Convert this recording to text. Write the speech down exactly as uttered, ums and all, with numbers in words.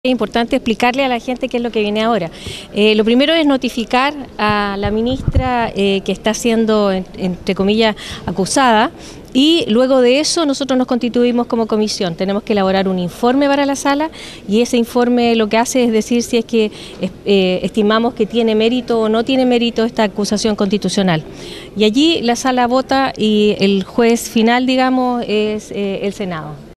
Es importante explicarle a la gente qué es lo que viene ahora. Eh, lo primero es notificar a la ministra eh, que está siendo, en, entre comillas, acusada, y luego de eso nosotros nos constituimos como comisión. Tenemos que elaborar un informe para la sala y ese informe lo que hace es decir si es que eh, estimamos que tiene mérito o no tiene mérito esta acusación constitucional. Y allí la sala vota y el juez final, digamos, es eh, el Senado.